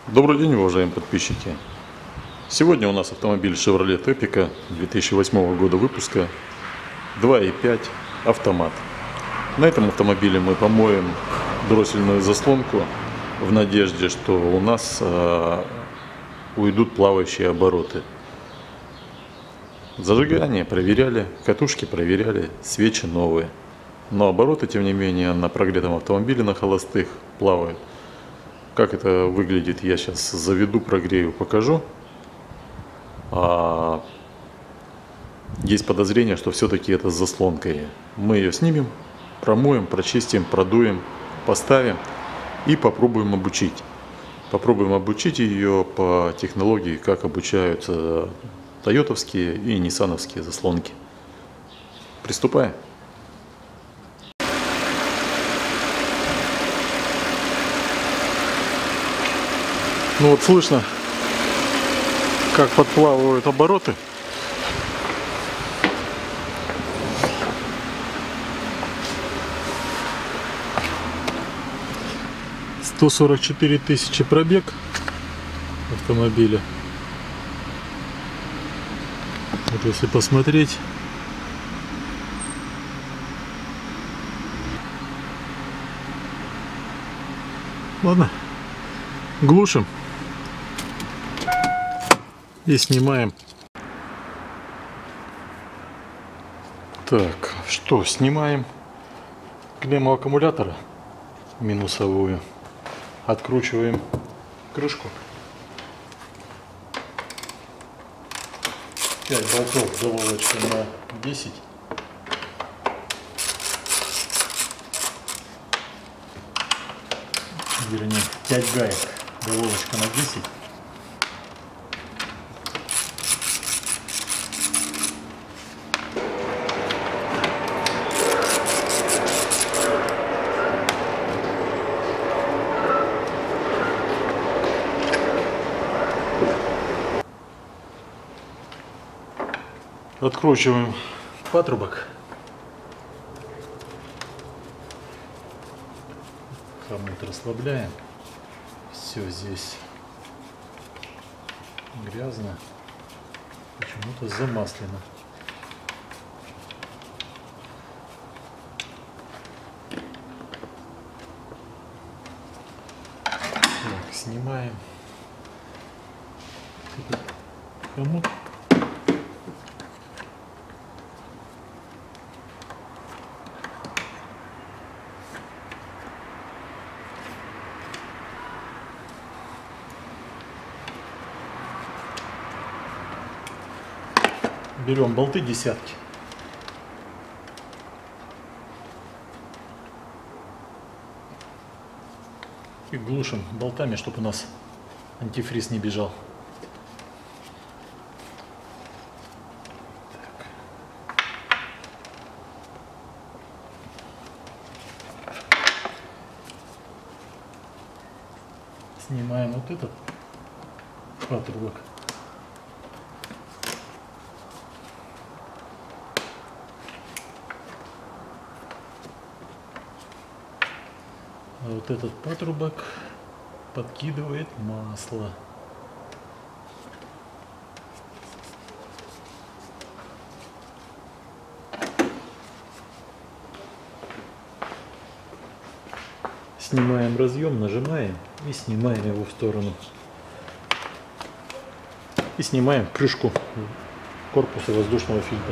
Добрый день, уважаемые подписчики! Сегодня у нас автомобиль Chevrolet Epica 2008 года выпуска, 2.5 автомат. На этом автомобиле мы помоем дроссельную заслонку в надежде, что у нас уйдут плавающие обороты. Зажигание проверяли, катушки проверяли, свечи новые. Но обороты, тем не менее, на прогретом автомобиле на холостых плавают. Как это выглядит, я сейчас заведу, прогрею, покажу. Есть подозрение, что все-таки это с заслонкой. Мы ее снимем, промоем, прочистим, продуем, поставим и попробуем обучить. Попробуем обучить ее по технологии, как обучаются тойотовские и ниссановские заслонки. Приступаем. Ну вот слышно, как подплавывают обороты. $144 000 пробег автомобиля. Вот если посмотреть, ладно, глушим и снимаем. Так, что, снимаем клемму аккумулятора минусовую, откручиваем крышку, 5 болтов, головочка на 10, вернее 5 гаек, головочка на 10. Откручиваем патрубок, хомут расслабляем, все здесь грязно, почему-то замаслено. Так, снимаем этот хомут. Берем болты десятки. И глушим болтами, чтобы у нас антифриз не бежал. Так. Снимаем вот этот патрубок. А вот этот патрубок подкидывает масло. Снимаем разъем, нажимаем и снимаем его в сторону. И снимаем крышку корпуса воздушного фильтра.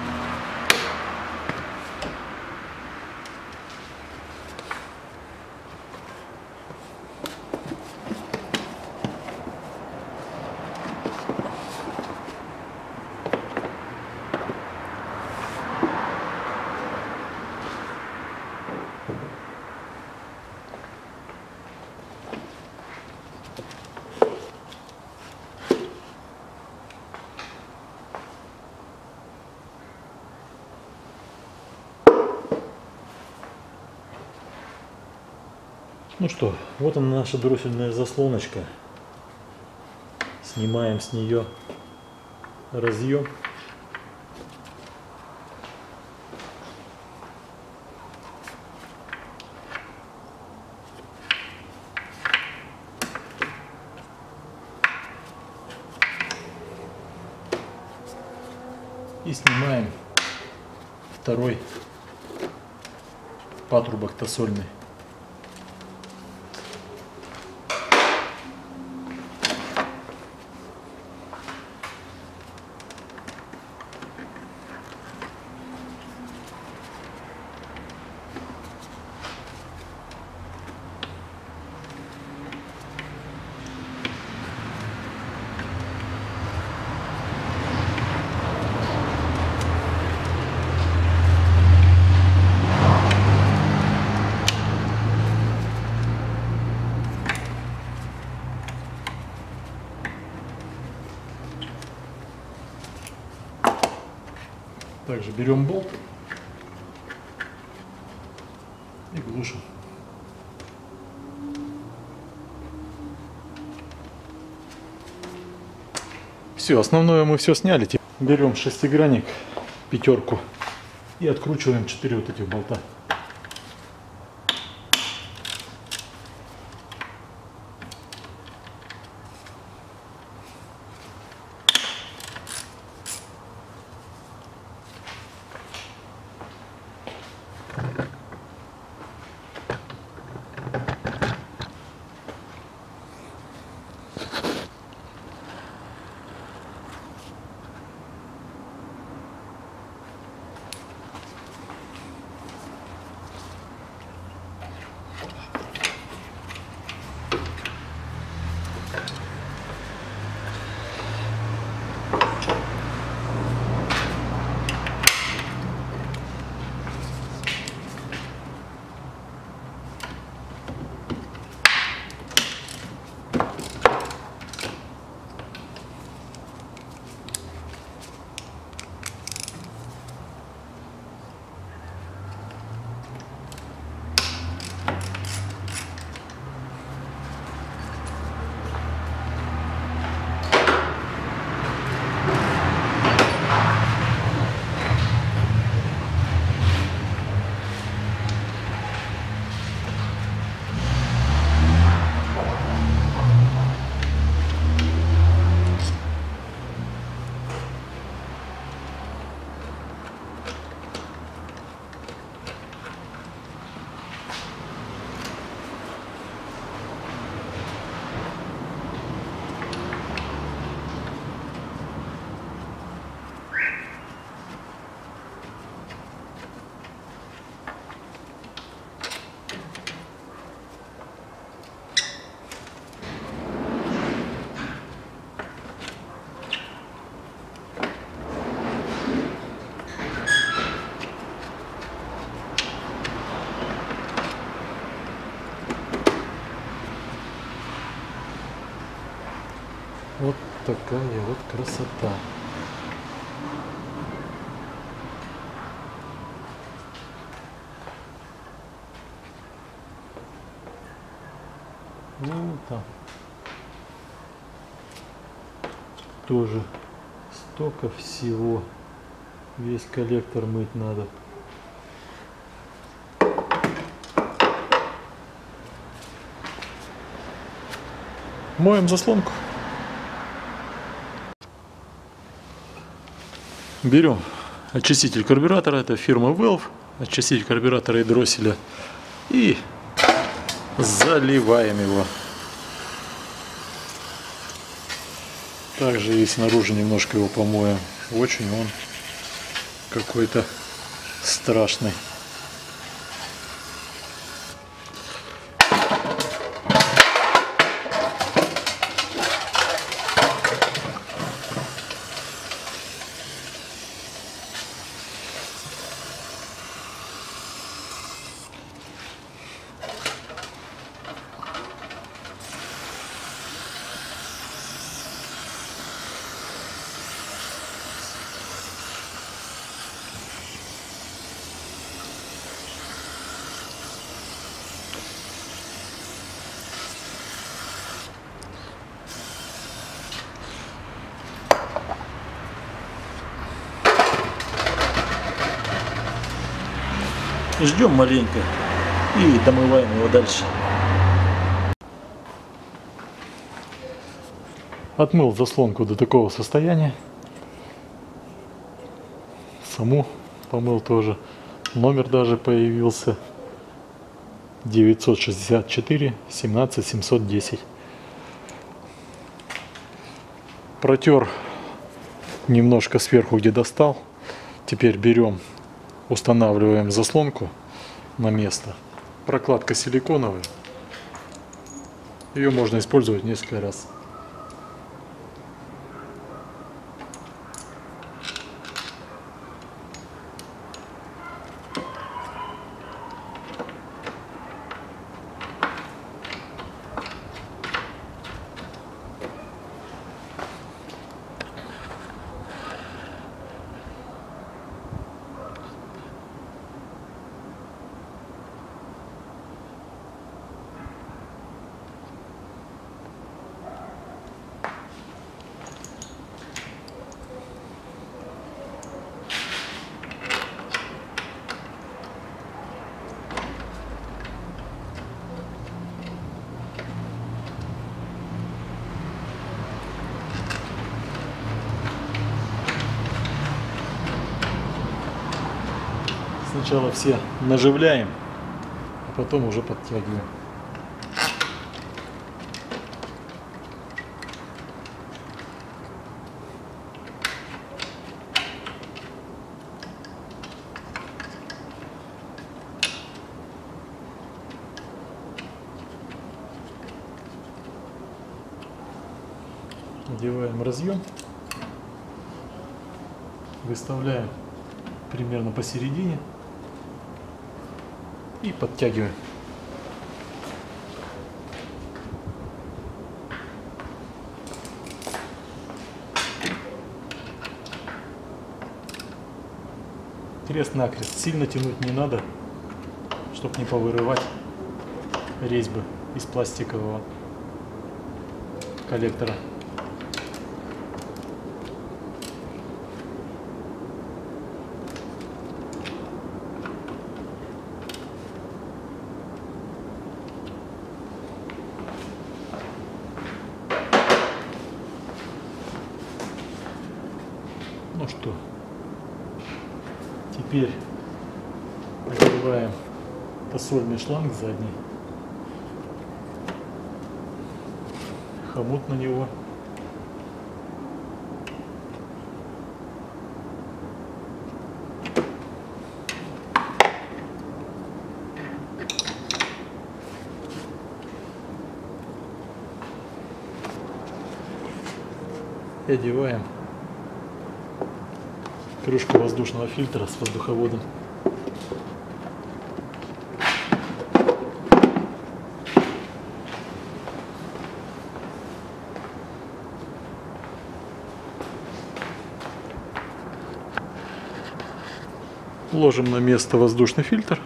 Ну что, вот она, наша дроссельная заслоночка. Снимаем с нее разъем. И снимаем второй патрубок тосольный. Также берем болт и глушим. Все, основное мы все сняли. Теперь берем шестигранник, пятерку, и откручиваем 4 вот этих болта. Вот такая вот красота. Ну там тоже столько всего. Весь коллектор мыть надо. Моем заслонку. Берем очиститель карбюратора, это фирма Valve, очиститель карбюратора и дросселя, и заливаем его. Также и снаружи немножко его помоем. Очень он какой-то страшный. Ждем маленько и домываем его дальше. Отмыл заслонку до такого состояния. саму помыл тоже. Номер даже появился. 964 17 710. Протер немножко сверху, где достал. Теперь берем, устанавливаем заслонку на место. Прокладка силиконовая. Ее можно использовать несколько раз. Сначала все наживляем, а потом уже подтягиваем. Надеваем разъем, выставляем примерно посередине и подтягиваем. Крест-накрест, сильно тянуть не надо, чтобы не повырывать резьбы из пластикового коллектора. Ну что, теперь открываем тосольный шланг задний, хомут на него. И одеваем крышку воздушного фильтра с воздуховодом. Ложим на место воздушный фильтр.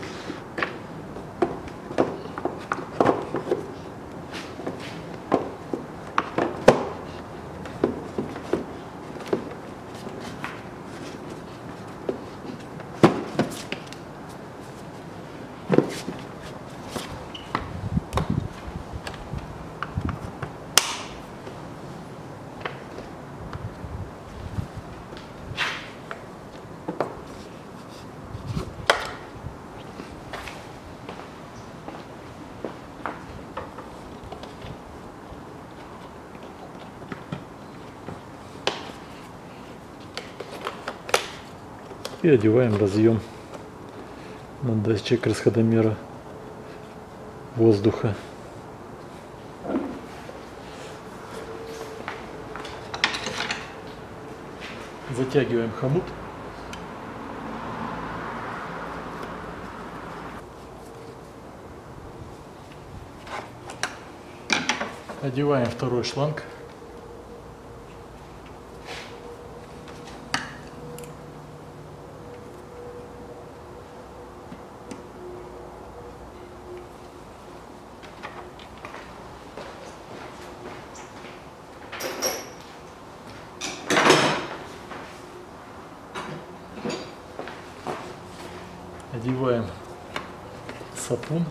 И одеваем разъем на датчик расходомера воздуха. Затягиваем хомут. Одеваем второй шланг. Одеваем сапун.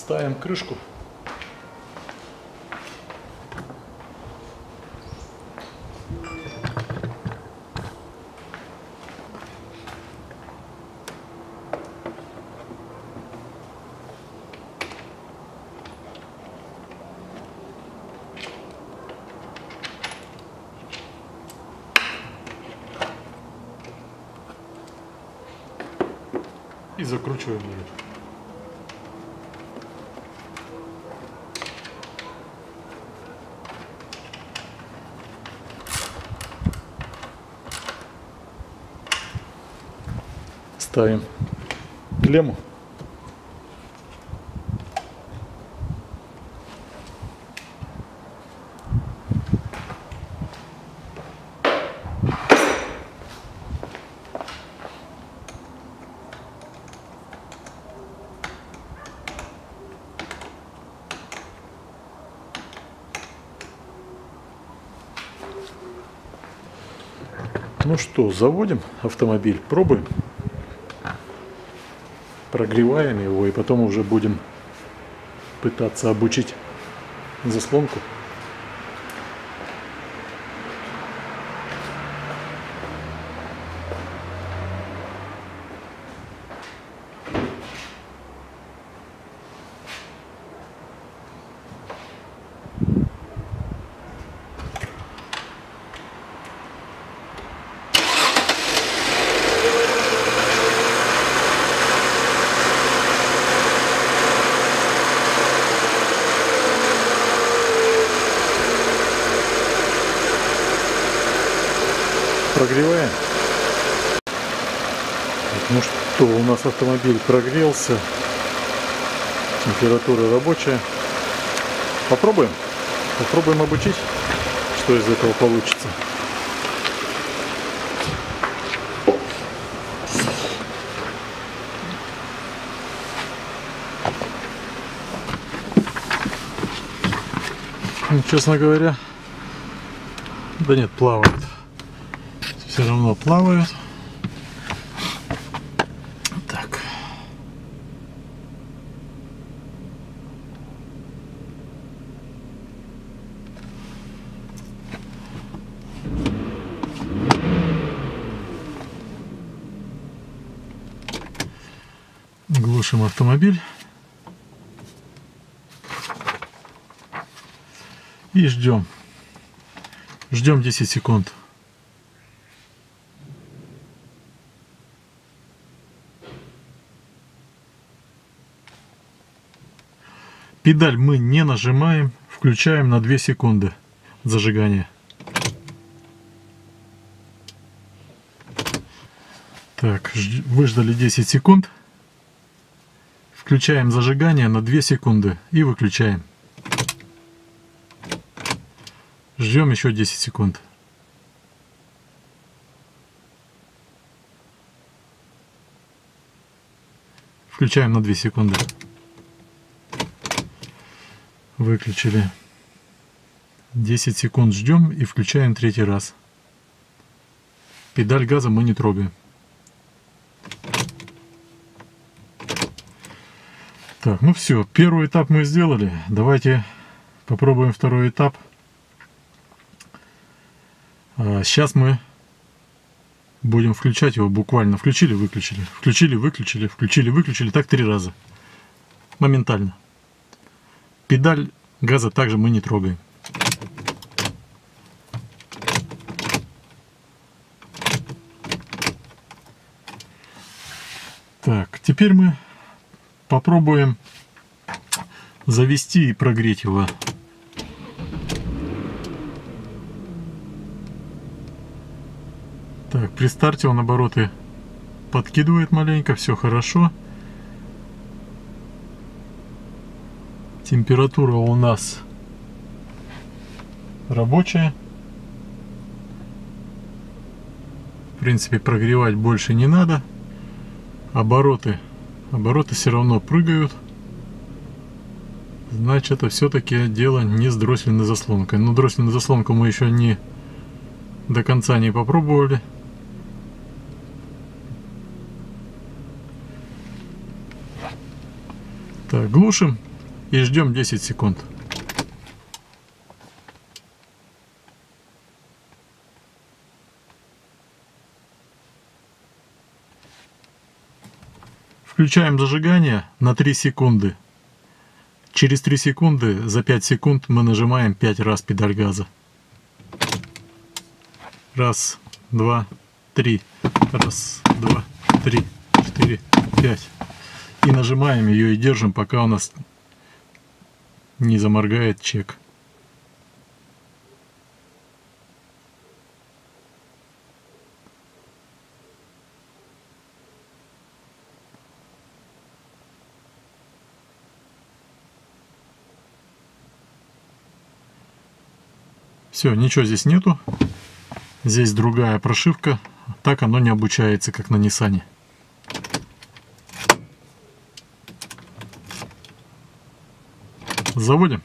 Ставим крышку. И закручиваем ее. Ставим клемму. Ну что, заводим автомобиль, пробуем. Прогреваем его и потом уже будем пытаться обучить заслонку. Прогреваем. Ну что, у нас автомобиль прогрелся. Температура рабочая. Попробуем. Попробуем обучить, что из этого получится. Ну, честно говоря, да нет, плавает. Все равно плавают. Так. Глушим автомобиль. И ждем. Ждем 10 секунд. Педаль мы не нажимаем, включаем на 2 секунды зажигания. Так, выждали 10 секунд. Включаем зажигание на 2 секунды и выключаем. Ждем еще 10 секунд. Включаем на 2 секунды. Выключили. 10 секунд ждем и включаем 3-й раз. Педаль газа мы не трогаем. Так, ну все, первый этап мы сделали. Давайте попробуем второй этап. Сейчас мы будем включать его буквально. Включили, выключили, включили, выключили, включили, выключили. Так 3 раза. Моментально. Педаль газа также мы не трогаем. Так, теперь мы попробуем завести и прогреть его. Так, при старте он обороты подкидывает маленько, все хорошо. Температура у нас рабочая. В принципе, прогревать больше не надо. Обороты все равно прыгают. Значит, это все-таки дело не с дроссельной заслонкой. Но дроссельную заслонку мы еще не до конца не попробовали. Так, глушим. и ждем 10 секунд. Включаем зажигание на 3 секунды. Через 3 секунды, за 5 секунд мы нажимаем 5 раз педаль газа. Раз, два, три. Раз, два, три, 4, 5. И нажимаем ее и держим, пока у нас не заморгает чек. Все, ничего здесь нету. Здесь другая прошивка. Так оно не обучается, как на Ниссане. Заводим.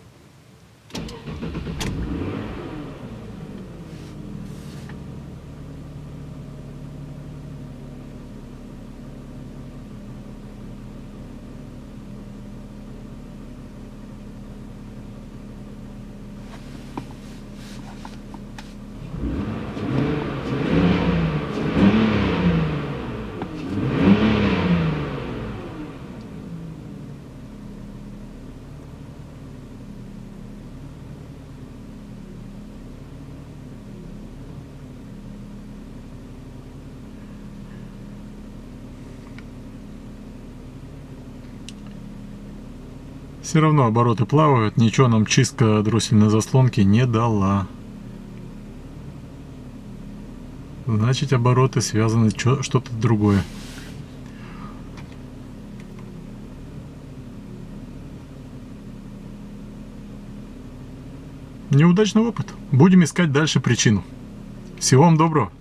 Все равно обороты плавают, ничего нам чистка дроссельной заслонки не дала. Значит, обороты связаны что-то другое. Неудачный опыт. Будем искать дальше причину. Всего вам доброго.